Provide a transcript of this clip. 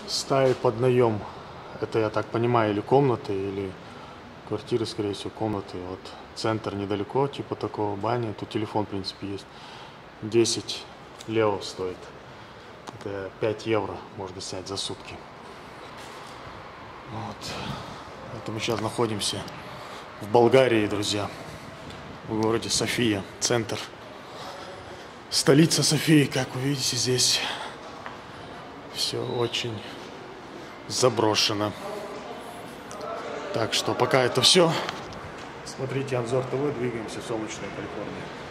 Ставит под наем. Это, я так понимаю, или комнаты, или квартиры, скорее всего, комнаты. Вот центр недалеко, типа такого, баня. Тут телефон, в принципе, есть. 10 лео стоит. Это 5 евро можно снять за сутки. Вот. Это мы сейчас находимся в Болгарии, друзья. В городе София, центр. Столица Софии, как вы видите, здесь все очень заброшено. Так что пока это все. Смотрите Обзор ТВ, двигаемся в солнечную Калифорнию.